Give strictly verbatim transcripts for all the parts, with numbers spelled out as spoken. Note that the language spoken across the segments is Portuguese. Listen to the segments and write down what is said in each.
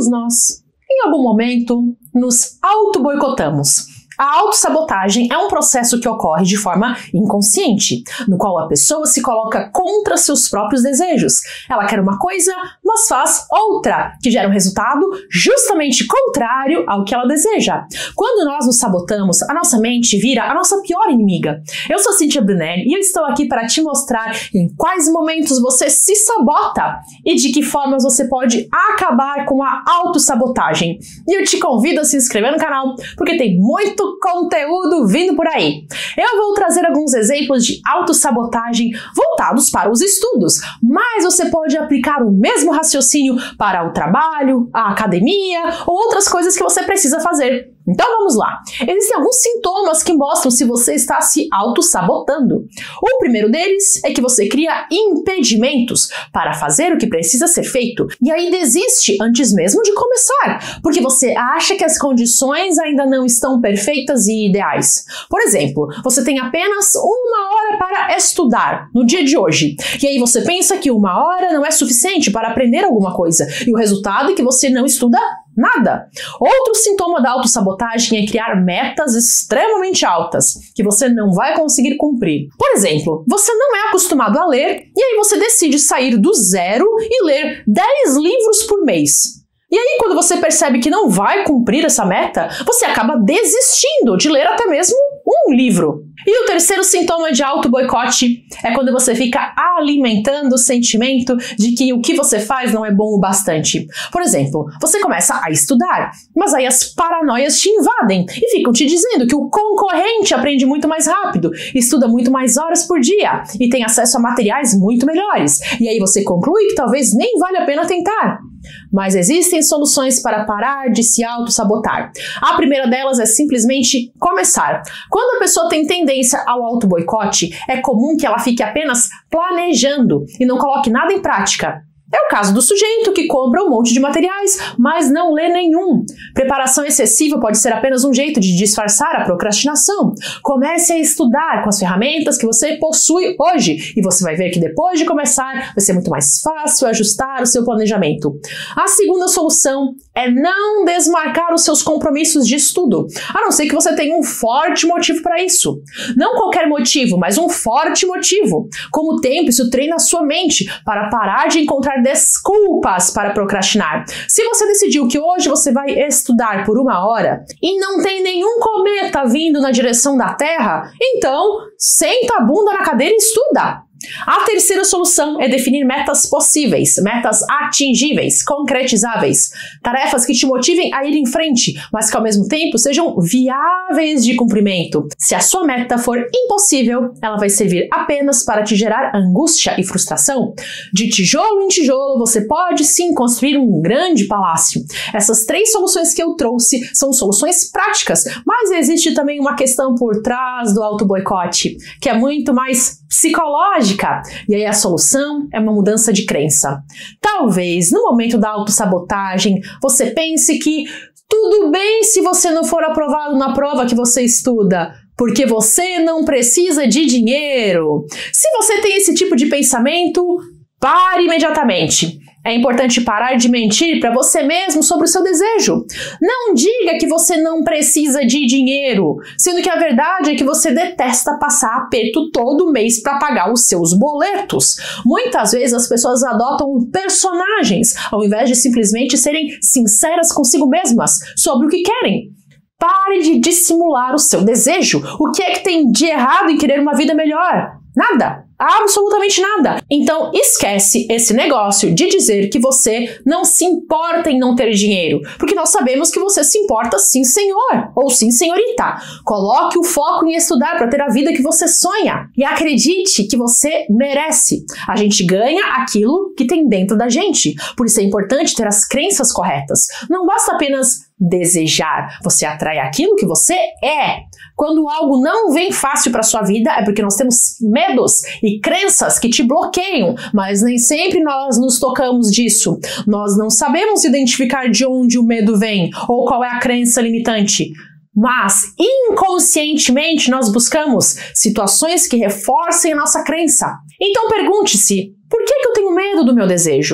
todos nós, em algum momento, nos auto-boicotamos. A autossabotagem é um processo que ocorre de forma inconsciente, no qual a pessoa se coloca contra seus próprios desejos. Ela quer uma coisa, mas faz outra, que gera um resultado justamente contrário ao que ela deseja. Quando nós nos sabotamos, a nossa mente vira a nossa pior inimiga. Eu sou Cíntia Brunelli e eu estou aqui para te mostrar em quais momentos você se sabota e de que formas você pode acabar com a autossabotagem. E eu te convido a se inscrever no canal, porque tem muito conteúdo vindo por aí. Eu vou trazer alguns exemplos de autossabotagem voltados para os estudos, mas você pode aplicar o mesmo raciocínio para o trabalho, a academia ou outras coisas que você precisa fazer. Então vamos lá. Existem alguns sintomas que mostram se você está se autossabotando. O primeiro deles é que você cria impedimentos para fazer o que precisa ser feito e ainda desiste antes mesmo de começar, porque você acha que as condições ainda não estão perfeitas e ideais. Por exemplo, você tem apenas uma hora para estudar no dia de hoje, e aí você pensa que uma hora não é suficiente para aprender alguma coisa, e o resultado é que você não estuda nada. Outro sintoma da autossabotagem é criar metas extremamente altas, que você não vai conseguir cumprir. Por exemplo, você não é acostumado a ler, e aí você decide sair do zero e ler dez livros por mês. E aí, quando você percebe que não vai cumprir essa meta, você acaba desistindo de ler até mesmo um livro. E o terceiro sintoma de auto-boicote é quando você fica alimentando o sentimento de que o que você faz não é bom o bastante. Por exemplo, você começa a estudar, mas aí as paranoias te invadem e ficam te dizendo que o concorrente aprende muito mais rápido, estuda muito mais horas por dia e tem acesso a materiais muito melhores. E aí você conclui que talvez nem vale a pena tentar. Mas existem soluções para parar de se auto-sabotar. A primeira delas é simplesmente começar. Quando a pessoa tem tendência ao auto-boicote, é comum que ela fique apenas planejando e não coloque nada em prática. É o caso do sujeito que compra um monte de materiais, mas não lê nenhum. Preparação excessiva pode ser apenas um jeito de disfarçar a procrastinação. Comece a estudar com as ferramentas que você possui hoje e você vai ver que depois de começar vai ser muito mais fácil ajustar o seu planejamento. A segunda solução é não desmarcar os seus compromissos de estudo, a não ser que você tenha um forte motivo para isso. Não qualquer motivo, mas um forte motivo. Com o tempo, isso treina a sua mente para parar de encontrar desculpas para procrastinar. Se você decidiu que hoje você vai estudar por uma hora e não tem nenhum cometa vindo na direção da Terra, então senta a bunda na cadeira e estuda. A terceira solução é definir metas possíveis, metas atingíveis, concretizáveis, tarefas que te motivem a ir em frente, mas que ao mesmo tempo sejam viáveis de cumprimento. Se a sua meta for impossível, ela vai servir apenas para te gerar angústia e frustração. De tijolo em tijolo, você pode sim construir um grande palácio. Essas três soluções que eu trouxe são soluções práticas, mas existe também uma questão por trás do auto-boicote, que é muito mais psicológica. E aí a solução é uma mudança de crença. Talvez no momento da autossabotagem você pense que tudo bem se você não for aprovado na prova que você estuda, porque você não precisa de dinheiro. Se você tem esse tipo de pensamento, pare imediatamente. É importante parar de mentir para você mesmo sobre o seu desejo. Não diga que você não precisa de dinheiro, sendo que a verdade é que você detesta passar aperto todo mês para pagar os seus boletos. Muitas vezes as pessoas adotam personagens, ao invés de simplesmente serem sinceras consigo mesmas sobre o que querem. Pare de dissimular o seu desejo. O que é que tem de errado em querer uma vida melhor? Nada. Absolutamente nada. Então esquece esse negócio de dizer que você não se importa em não ter dinheiro, porque nós sabemos que você se importa sim, senhor, ou sim, senhorita. Coloque o foco em estudar para ter a vida que você sonha e acredite que você merece. A gente ganha aquilo que tem dentro da gente, por isso é importante ter as crenças corretas. Não basta apenas desejar, você atrai aquilo que você é. Quando algo não vem fácil para sua vida é porque nós temos medos e crenças que te bloqueiam, mas nem sempre nós nos tocamos disso. Nós não sabemos identificar de onde o medo vem ou qual é a crença limitante. Mas, inconscientemente, nós buscamos situações que reforcem a nossa crença. Então pergunte-se, por que que eu tenho medo do meu desejo?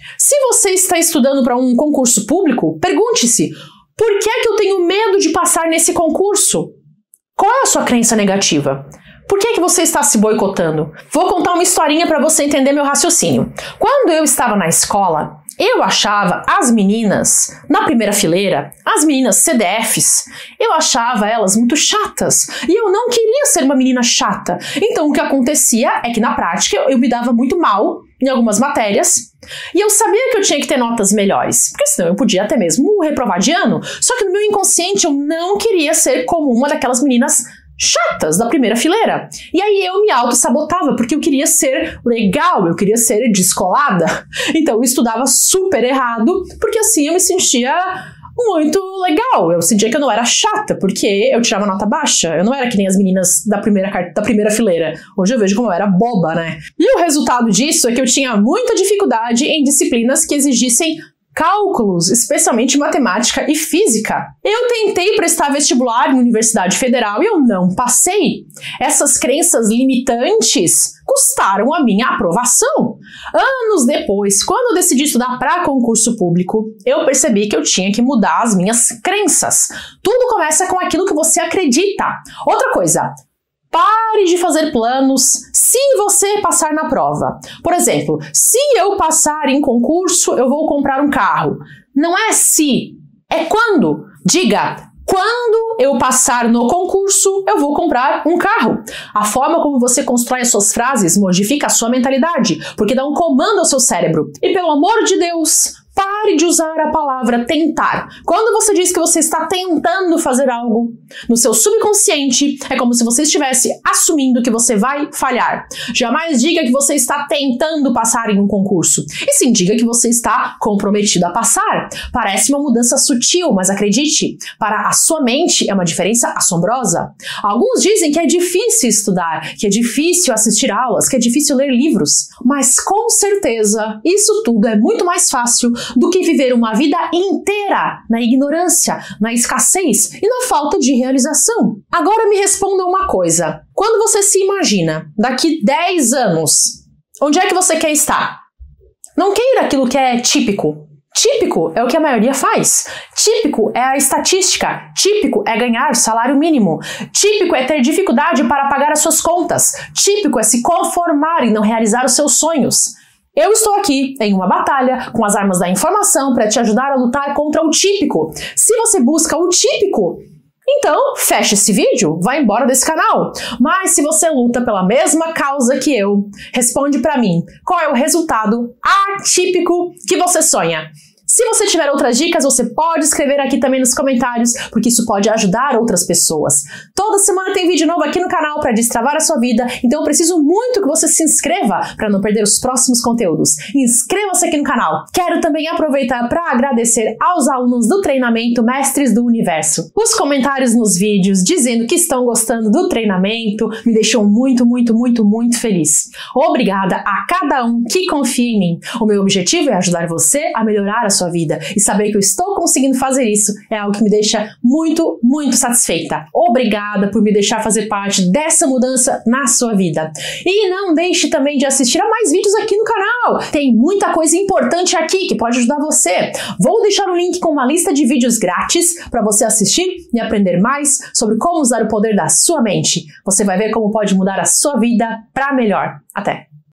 Se você está estudando para um concurso público, pergunte-se: por que é que eu tenho medo de passar nesse concurso? Qual é a sua crença negativa? Por que é que você está se boicotando? Vou contar uma historinha para você entender meu raciocínio. Quando eu estava na escola, eu achava as meninas na primeira fileira, as meninas C D Fs, eu achava elas muito chatas. E eu não queria ser uma menina chata. Então o que acontecia é que na prática eu me dava muito mal em algumas matérias. E eu sabia que eu tinha que ter notas melhores, porque senão eu podia até mesmo reprovar de ano. Só que no meu inconsciente eu não queria ser como uma daquelas meninas chatas da primeira fileira. E aí eu me auto-sabotava, porque eu queria ser legal, eu queria ser descolada. Então eu estudava super errado, porque assim eu me sentia muito legal. Eu sentia que eu não era chata, porque eu tirava nota baixa. Eu não era que nem as meninas da primeira, da primeira fileira. Hoje eu vejo como eu era boba, né? E o resultado disso é que eu tinha muita dificuldade em disciplinas que exigissem cálculos, especialmente matemática e física. Eu tentei prestar vestibular em Universidade Federal e eu não passei. Essas crenças limitantes custaram a minha aprovação. Anos depois, quando eu decidi estudar para concurso público, eu percebi que eu tinha que mudar as minhas crenças. Tudo começa com aquilo que você acredita. Outra coisa, pare de fazer planos se você passar na prova. Por exemplo, se eu passar em concurso, eu vou comprar um carro. Não é se, é quando. Diga, quando eu passar no concurso, eu vou comprar um carro. A forma como você constrói as suas frases modifica a sua mentalidade, porque dá um comando ao seu cérebro. E pelo amor de Deus, pare de usar a palavra tentar. Quando você diz que você está tentando fazer algo, no seu subconsciente, é como se você estivesse assumindo que você vai falhar. Jamais diga que você está tentando passar em um concurso. E sim, diga que você está comprometido a passar. Parece uma mudança sutil, mas acredite, para a sua mente é uma diferença assombrosa. Alguns dizem que é difícil estudar, que é difícil assistir aulas, que é difícil ler livros. Mas com certeza, isso tudo é muito mais fácil do que viver uma vida inteira na ignorância, na escassez e na falta de realização. Agora me responda uma coisa. Quando você se imagina daqui dez anos, onde é que você quer estar? Não queira aquilo que é típico. Típico é o que a maioria faz. Típico é a estatística. Típico é ganhar salário mínimo. Típico é ter dificuldade para pagar as suas contas. Típico é se conformar e não realizar os seus sonhos. Eu estou aqui em uma batalha com as armas da informação para te ajudar a lutar contra o típico. Se você busca o típico, então feche esse vídeo, vai embora desse canal. Mas se você luta pela mesma causa que eu, responde para mim qual é o resultado atípico que você sonha. Se você tiver outras dicas, você pode escrever aqui também nos comentários, porque isso pode ajudar outras pessoas. Toda semana tem vídeo novo aqui no canal para destravar a sua vida, então eu preciso muito que você se inscreva para não perder os próximos conteúdos. Inscreva-se aqui no canal. Quero também aproveitar para agradecer aos alunos do treinamento Mestres do Universo. Os comentários nos vídeos dizendo que estão gostando do treinamento me deixou muito, muito, muito, muito feliz. Obrigada a cada um que confia em mim. O meu objetivo é ajudar você a melhorar a sua vida, e saber que eu estou conseguindo fazer isso é algo que me deixa muito, muito satisfeita. Obrigada por me deixar fazer parte dessa mudança na sua vida. E não deixe também de assistir a mais vídeos aqui no canal. Tem muita coisa importante aqui que pode ajudar você. Vou deixar um link com uma lista de vídeos grátis para você assistir e aprender mais sobre como usar o poder da sua mente. Você vai ver como pode mudar a sua vida para melhor. Até!